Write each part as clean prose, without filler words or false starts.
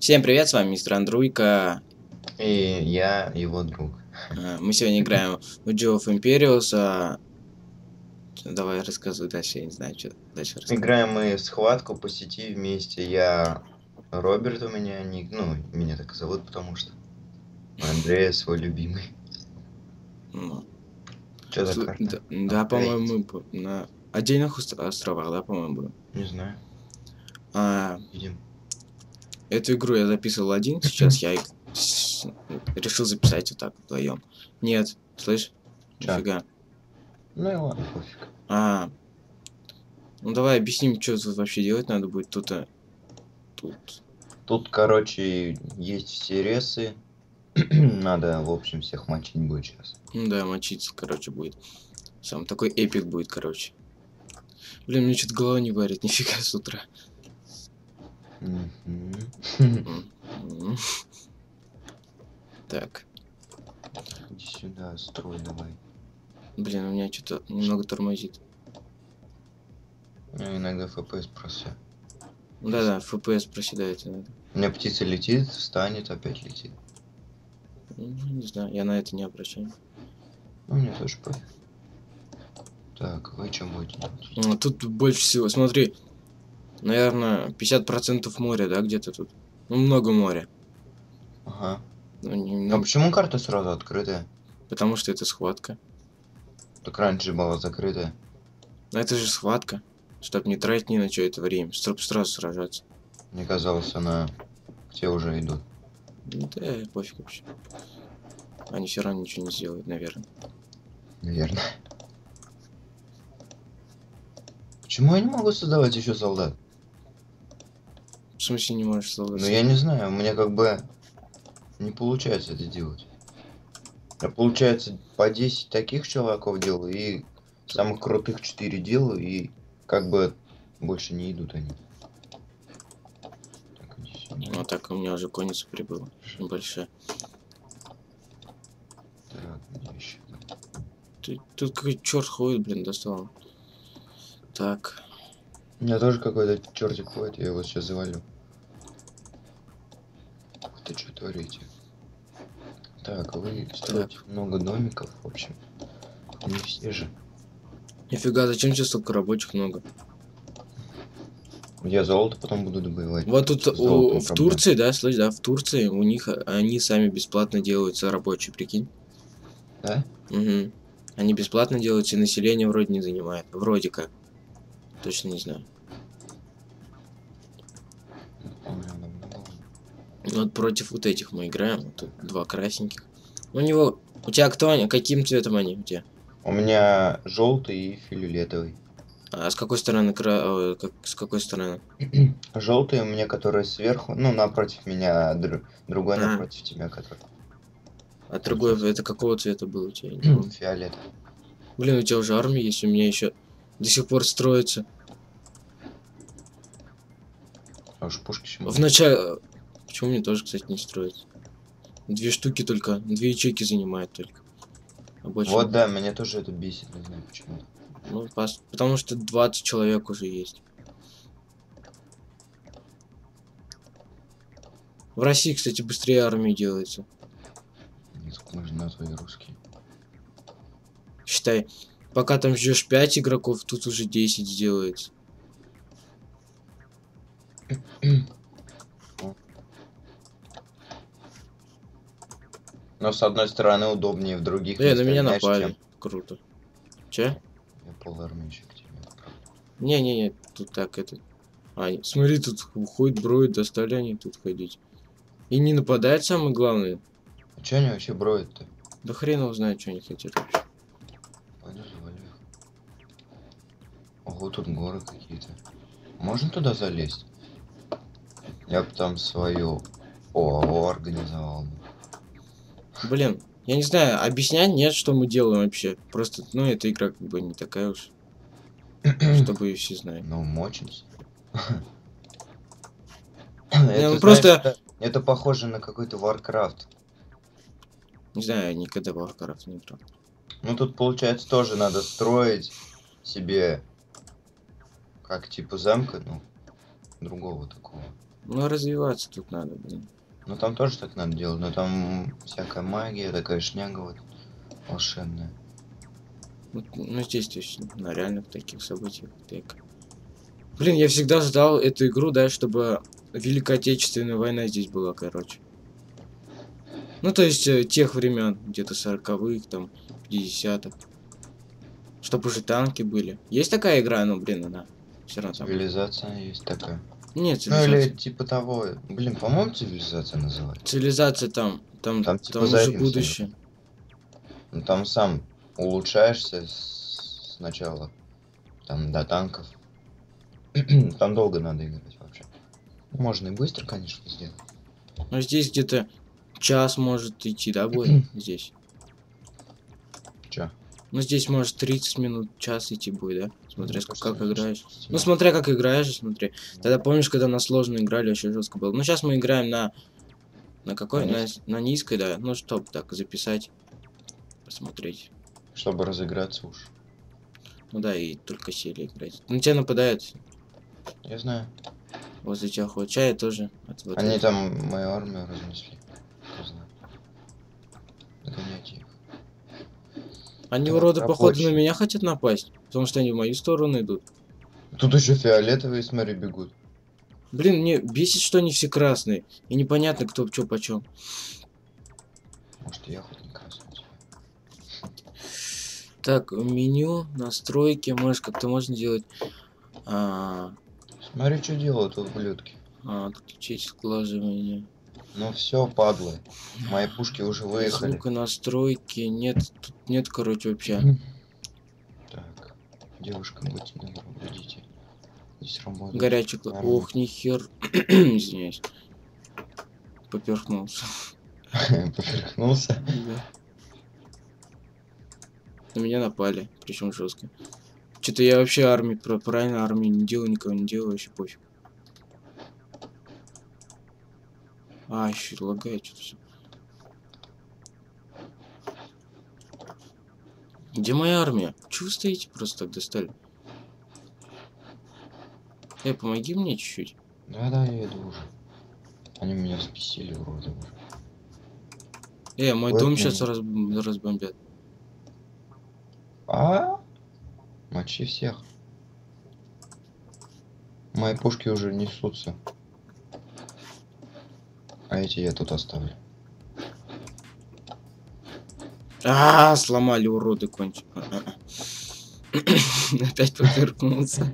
Всем привет, с вами мистер Андруйка. И я его друг. Мы сегодня играем в Age of Empires. Давай рассказывай дальше, я не знаю, что дальше рассказывать. Играем мы схватку по сети вместе. Я Роберт, у меня ник. Ну, меня так и зовут, потому что Андрея свой любимый. Ну, Что за карта? да, по-моему, на отдельных островах, да, по-моему, было. Не знаю. Видим. Эту игру я записывал один, сейчас я решил записать вот так вдвоем. Нет, слышь? Нифига. Ну и ладно, пофиг. Ну давай объясним, что тут вообще делать надо будет. Тут, короче, есть все ресы. Надо, в общем, всех мочить будет сейчас. Да, мочиться, короче, будет. Сам такой эпик будет, короче. Блин, мне что-то голова не варит, нифига с утра. Так. Иди сюда, строй давай. Блин, у меня что-то немного тормозит. Иногда FPS просто. Да-да, FPS проседает иногда. У меня птица летит, встанет, опять летит. Не знаю, я на это не обращаю. Ну, мне тоже пофиг. Так, вы чем будете делать? Тут больше всего, смотри, наверное, 50% моря, да, где-то тут. Ну, много моря. Ага. Ну, А почему карта сразу открытая? Потому что это схватка. Так раньше была закрытая. Но это же схватка. Чтоб не тратить ни на что это время, чтоб сразу сражаться. Мне казалось, она к тебе уже идут. Да, пофиг вообще. Они все равно ничего не сделают, наверное. Наверное. Почему я не могу создавать еще солдат? В смысле не можешь создавать? Ну я не знаю, у меня как бы не получается это делать. Я, получается, по 10 таких чуваков делаю, и самых крутых 4 делаю, и как бы больше не идут они. Так, иди сюда. Вот так у меня уже конница прибыла. Большая. Так, где еще? Тут какой-то черт ходит, блин, достал. Так. У меня тоже какой-то чертик ходит, я его сейчас завалю. Ты что творите? Так, вы строите много домиков, в общем. Не все же. Нифига, зачем сейчас столько рабочих много? Я золото потом буду добывать. Вот тут в Турции, да, слышь, да, в Турции у них они сами бесплатно делаются рабочие, прикинь. Да? Угу. Они бесплатно делаются, и население вроде не занимает. Вроде как. Точно не знаю. Вот против вот этих мы играем. Вот тут два красненьких. У него... У тебя кто они? Каким цветом они у тебя? У меня желтый и фиолетовый. А с какой стороны с какой стороны? Желтый у меня, который сверху, ну, напротив меня, другой напротив тебя, который. А другой это какого цвета был у тебя? Фиолет. Блин, у тебя уже армия есть, у меня еще до сих пор строится. А уж пушки Вначале... Почему мне тоже, кстати, не строится? 2 штуки только, 2 ячейки занимает только. Больше вот, да, меня тоже это бесит, не знаю почему. Ну, потому что 20 человек уже есть. В России, кстати, быстрее армии делается. Несколько нужны твои русские. Считай, пока там ждешь 5 игроков, тут уже 10 сделается. Но с одной стороны удобнее, в других на меня напали. Круто. Че? Я полармейщик тебе. Не-не-не, тут так это... смотри, тут уходит броид, достали они тут ходить. И не нападает, самое главное. А че они вообще броют-то? Да хрен его знает, что они хотят вообще. Пойду завалю их. Ого, тут горы какие-то. Можно туда залезть? Я бы там свою ОАО организовал. Блин, я не знаю, объяснять нет, что мы делаем вообще. Просто, ну, эта игра как бы не такая уж, чтобы все знали. Ну, мочимся. Это похоже на какой-то Warcraft. Не знаю, я никогда в Warcraft не играл. Ну, тут, получается, тоже надо строить себе как типа замка, ну, другого такого. Ну, развиваться тут надо, блин. Ну там тоже так надо делать, но там всякая магия, такая шняга вот волшебная. Ну, здесь точно, на реальных таких событиях. Так. Блин, я всегда ждал эту игру, да, чтобы Великая Отечественная война здесь была, короче. Ну, то есть, тех времен, где-то 40-х, там, 50-х. Чтобы уже танки были. Есть такая игра, ну, блин, она все равно там. Цивилизация есть такая. Нет, Ну или цивилизация. типа того. Блин, по-моему, цивилизация называется. Цивилизация Там типа там уже заимствовано. будущее. Ну там сам улучшаешься сначала. Там до танков. Там долго надо играть вообще. Можно и быстро, конечно, сделать. Но здесь где-то час может идти, да, будет? Здесь. Чё? Ну, здесь может 30 минут, час идти будет, да? Смотря Мне кажется, как играешь. Ну, минут. смотря как играешь, смотри. Тогда помнишь, когда на сложно играли, вообще жестко было. Ну, сейчас мы играем на какой? На низкой, да. Ну, чтоб так записать, посмотреть. Чтобы разыграться уж. Ну да, и только сели играть. На тебя нападают. Я знаю. Возле тебя ходят. Чая тоже. Они там мою армию разнесли. Кто знает. Догоняйте их. Они, Так, уроды, походу, на рабочие. меня хотят напасть. Потому что они в мою сторону идут. Тут еще фиолетовые, смотри, бегут. Блин, мне бесит, что они все красные. И непонятно, кто чё почем. Может, я хоть не красный. Так, меню, настройки, может, как-то можно делать. Смотри, что делают ублюдки. Отключить сглаживание. Ну все, падлы. Мои пушки уже выехали. Звука, настройки. Нет, тут нет, короче, вообще. Так, девушка, будьте добры, уйдите. Здесь работает. Горячий. Армия. Ох, нихер. Извиняюсь. Поперхнулся. Поперхнулся. Да. На меня напали, причем жестко. Что-то я вообще правильно армию не делаю, никого не делаю, вообще пофиг. Еще лагает что-то все. Где моя армия? Чего вы стоите просто так достали? Помоги мне чуть-чуть. Да, я иду уже. Они меня взбесили, уроды уже. Мой дом сейчас разбомбят. Мочи всех. Мои пушки уже несутся. А эти я тут оставлю. Сломали, уроды, кончик. Опять поперхнулся.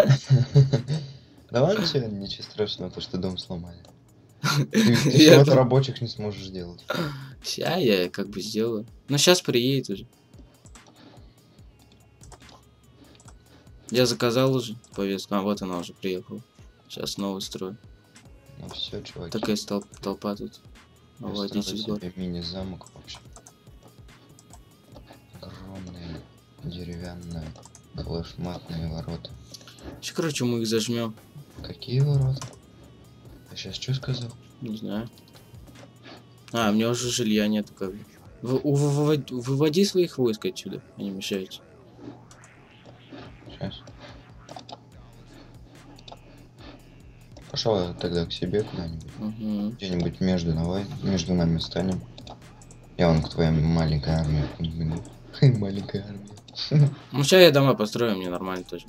Да ладно тебе, ничего страшного, то что дом сломали. Ты всего рабочих не сможешь сделать. Ща я как бы сделаю. Но сейчас приедет уже. Я заказал уже повестку. Вот она уже приехала. Сейчас снова строю. Ну все, чуваки. Такая толпа тут. Водитель гор. Мини-замок вообще. Огромные деревянные колошматные ворота. Короче, мы их зажмем. Какие ворота? Я сейчас что сказал? Не знаю. У меня уже жилья нет, как бы. Выводи своих войск отсюда, они мешают. Сейчас. Пошел я тогда к себе куда-нибудь. Где-нибудь между нами станем. Я вон к твоей маленькой армии бегу. Маленькая армия. Ну сейчас я дома построю, мне нормально тоже.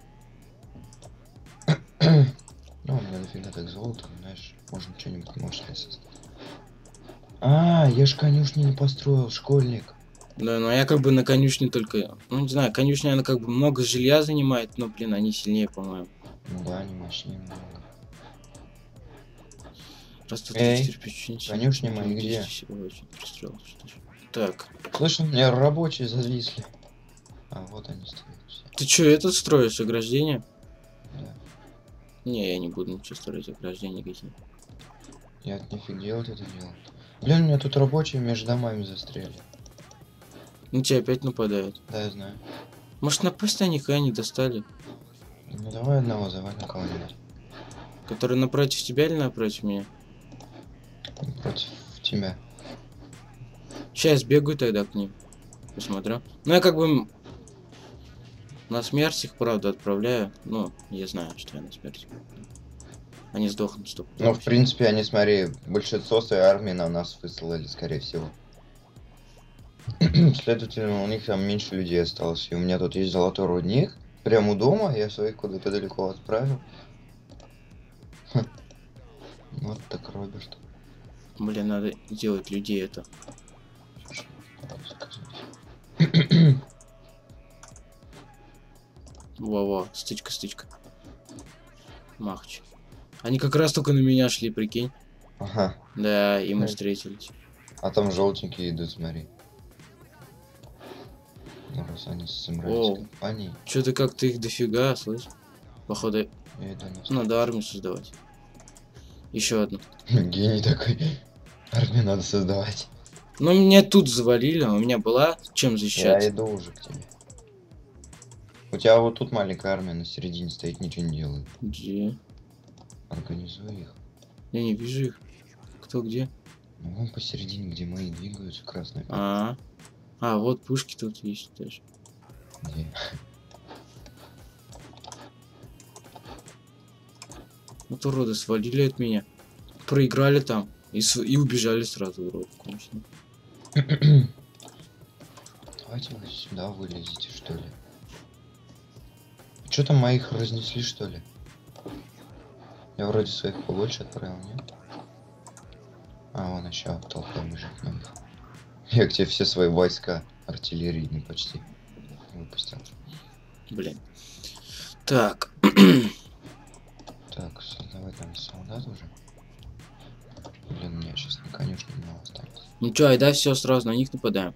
Ну, у меня нафига так золото, знаешь, можно что-нибудь мощное создать. Я ж конюшни не построил, школьник. Да, но я как бы на конюшне только... Ну, не знаю, конюшня, она как бы много жилья занимает, но, блин, они сильнее, по-моему. Ну да, они мощнее много. Раз тут конюшни мои где? Так. Слышь, у меня рабочие зависли. Вот они стоят. Ты чё, этот строишь, ограждение? Да. Не, я не буду ничего строить, ограждения какие. Я нифиг делать это делал. Блин, у меня тут рабочие между домами застряли. Ну тебя опять нападают. Да, я знаю. Может напасть на них, и они достали? Ну давай одного заваль на кого-нибудь. Который напротив тебя или напротив меня? Против тебя. Сейчас бегаю тогда к ним. Посмотрю. Ну я как бы на смерть их, правда, отправляю. Ну, я знаю, что я на смерть. Они сдохнут, стоп. Ну, в принципе, они, смотри, большинство своей армии на нас высылали, скорее всего. Следовательно, у них там меньше людей осталось. И у меня тут есть золотой рудник. Прямо у дома. Я своих куда-то далеко отправил. Вот так, Роберт. Блин, надо делать людей это. Во-во, стычка, стычка. Махч. Они как раз только на меня шли, прикинь. Ага. Да, и мы встретились. А там желтенькие идут, смотри. Ну, раз они собрались компанией. Что-то как-то их дофига, слышь? Походу, Я иду на надо армию создавать. Еще одну. Гений такой. Армию надо создавать. Ну, меня тут завалили, а у меня была чем защищаться. Я иду уже к тебе. У тебя вот тут маленькая армия на середине стоит, ничего не делает. Где? Организуй их. Я не вижу их. Кто где? Ну, вон посередине, где мои двигаются, красные. Вот пушки тут есть даже. Где? Вот уроды свалили от меня. Проиграли там. И убежали сразу, урод, конечно. Давайте вы сюда вылезете, что ли. Что там, моих разнесли, что ли? Я вроде своих побольше отправил, нет? А, вон еще толпа бежит многих. Я к тебе все свои войска артиллерийные почти выпустил. Блин. Так. Так, создавай там солдат уже. Блин, у меня сейчас не, конечно, мало осталось. Ну чё, айда все сразу на них нападаем.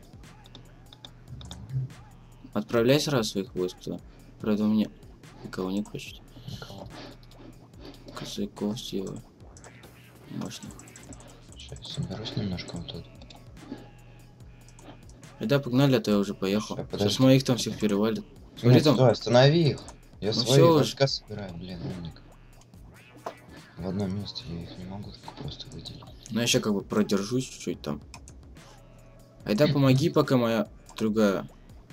Отправляй сразу своих войск туда. Правда, у меня никого нет почти. Никого. Косяков сделаю. Мощно. Сейчас соберусь немножко вот тут. Айда, погнали, а то я уже поехал. Сейчас моих там всех перевалит. Смотри, Нет, там... стой, останови их. Я Ну свои всё войска собираю, блин, умник. В одном месте я их не могу так просто выделить. Ну я сейчас как бы продержусь чуть-чуть там. Айда, помоги, пока моя другая.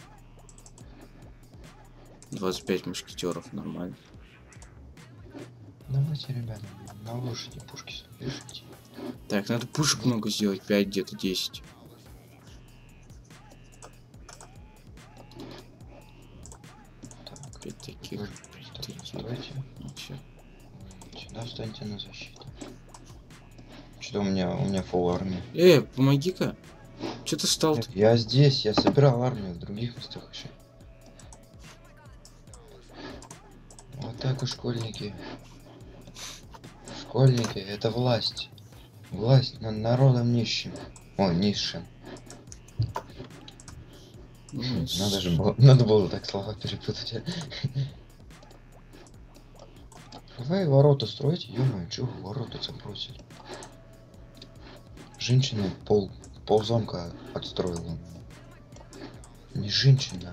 25 мушкетеров, нормально. Давайте, ребята, на лошади пушки пишите. Так, надо пушек много сделать, 5 где-то 10. Так, 5 таких. давайте. Ну, всё. Сюда встаньте на защиту. Что-то у меня фул армия. Помоги-ка. Что ты стал? Нет, я здесь, я собирал армию в других местах еще. Вот так и школьники. Школьники — это власть. Власть над народом нищим. Ой, низшим. Надо было так слова перепутать. Давай ворота строить, ё-моё, чего вы ворота забросили? Женщина пол замка отстроила. Не женщина,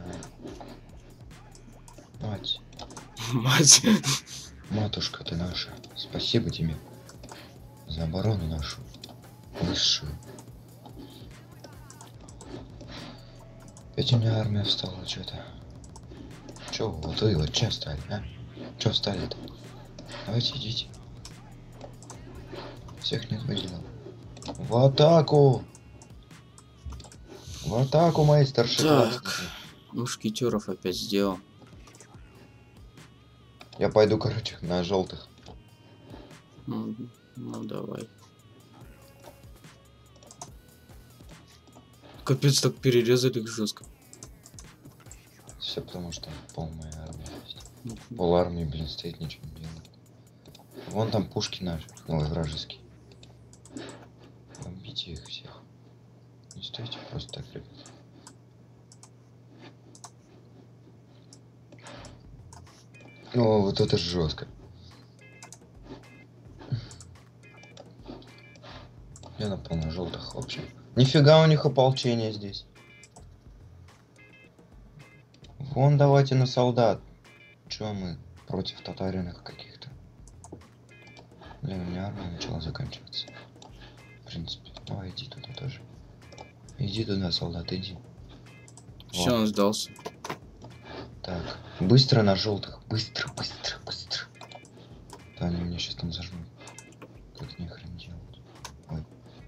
а мать. Мать. Матушка ты наша, спасибо тебе за оборону нашу высшую. Ведь у меня армия встала что-то. Чё вот вы вот че стали, а? Чё встали-то? Давайте идите. Всех нет выделил. В атаку! В атаку, мои старшеклассники! Так, мушкетеров опять сделал. Я пойду, короче, на желтых. Ну, давай. Капец, так перерезали их жестко. Все потому, что полная армия есть. Пол армии, блин, стоит, ничего не делает. Вон там пушки наши, ой, вражеские. Бомбите их всех. Не стойте просто так, ребят. О, вот это жестко. Я напал на желтых вообще. Нифига у них ополчение здесь. Вон давайте на солдат. Чё мы против татаринах каких-то? Блин, у меня армия начала заканчиваться. В принципе, давай иди туда тоже. Иди туда, солдат, иди. Все, он сдался. Так, быстро на желтых. Быстро, быстро, быстро. Да, они меня сейчас там зажмут. Как нехрен делать. Ой.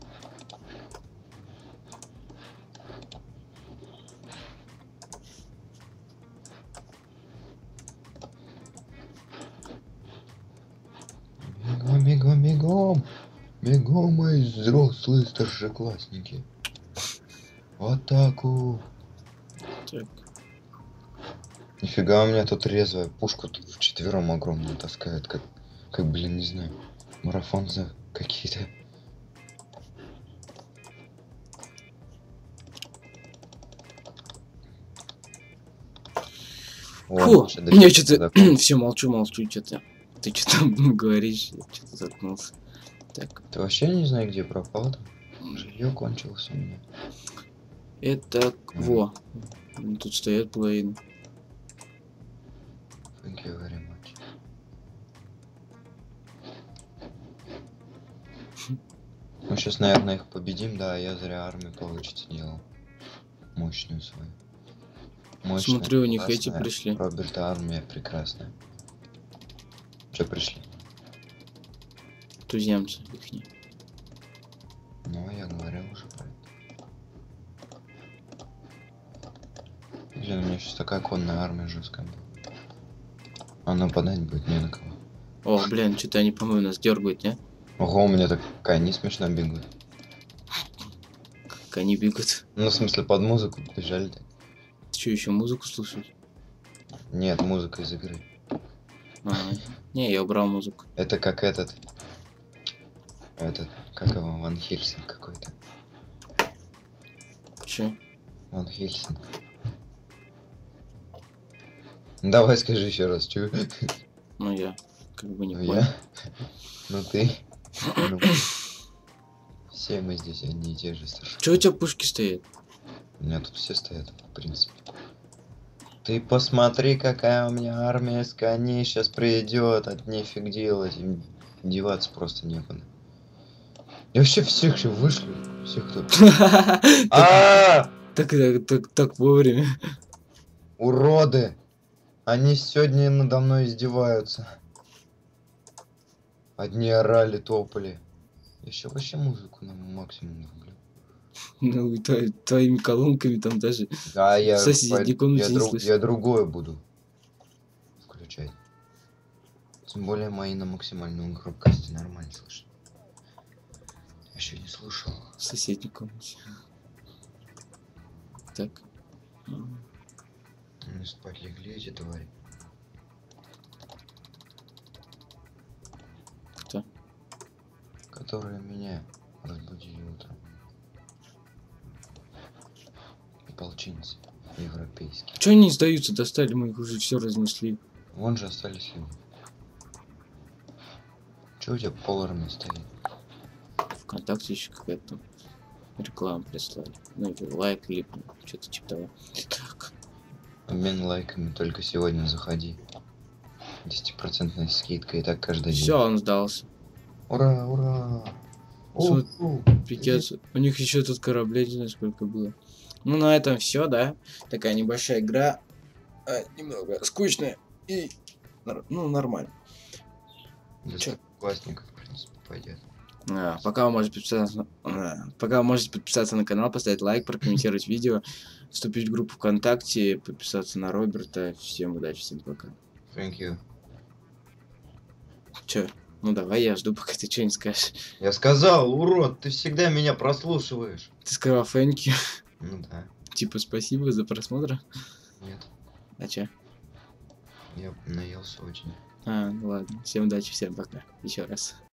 Бегом, бегом, бегом! Бегом, мои взрослые старшеклассники! В атаку! Так. Нифига, у меня тут резвая. Пушку тут вчетвером огромную таскают, как, блин, не знаю, марафонцы какие-то. Фу, я что-то все молчу, что-то. Ты что там говоришь? Я что-то заткнулся. Так. Ты вообще не знаю, где пропал там? Жилье кончилось у меня. Это во. Тут стоят половины. Thank you very much. Мы сейчас, наверное, их победим, да, я зря армию получится делал. Мощную свою. Мощная, Смотрю, у них классная, эти пришли. Роберта армия прекрасная. Че пришли? Туземцы ихние. Ну, я говорил уже про это. Блин, у меня сейчас такая конная армия жесткая будет. А нападать будет не на кого. О, блин, что-то они, по-моему, нас дергают, не? Ого, у меня так кони смешно бегают. Как они бегают. Ну, в смысле, под музыку бежали так. Ты что, еще музыку слушать? Нет, музыка из игры. Не, я убрал музыку. Это как этот, как его, Ван Хельсинг какой-то. Че? Ван Хельсинг. Давай скажи еще раз, чё? Ну я как бы не Ну понял. я? Ну ты? Ну. Все мы здесь одни и те же старшие. Че у тебя пушки стоят? У меня тут все стоят, в принципе. Ты посмотри, какая у меня армия с коней сейчас придет, от нефиг делать, им деваться просто некуда. Я вообще всех же вышлю, всех кто. Так вовремя. Уроды! Они сегодня надо мной издеваются. Одни орали, топали. Я еще вообще музыку на максимум врублю. Ну, твоими колонками там даже Да, я в соседней комнате не слышу. я другое буду включать. Тем более мои на максимальную громкость нормально слышно. Еще не слушал. В соседней комнате. Так. Они спать легли, эти твари. Кто? Которые меня разбудили утром. Ополченцы европейские. Че они сдаются? Достали, мы их уже все разнесли. Вон же остались люди. Че у тебя поларами стоит? ВКонтакте еще какая-то реклама прислали. Ну или лайк, или что-то типа того. Так. Обмен лайками только сегодня заходи. 10% скидка и так каждый день. Все, он сдался. Ура, ура! Пикец. У них еще тут кораблей, не знаю сколько было. Ну на этом все, да. Такая небольшая игра. Немного скучная. И ну нормально. Классненько, в принципе, пойдет. Пока вы можете подписаться на канал, поставить лайк, прокомментировать видео, вступить в группу ВКонтакте, подписаться на Роберта. Всем удачи, всем пока. Thank you. Че? Ну давай, я жду, пока ты что-нибудь скажешь. Я сказал, урод, ты всегда меня прослушиваешь. Ты сказал thank you. Ну да. Типа спасибо за просмотр. Нет. А че? Я наелся очень. Ну ладно. Всем удачи, всем пока. Еще раз.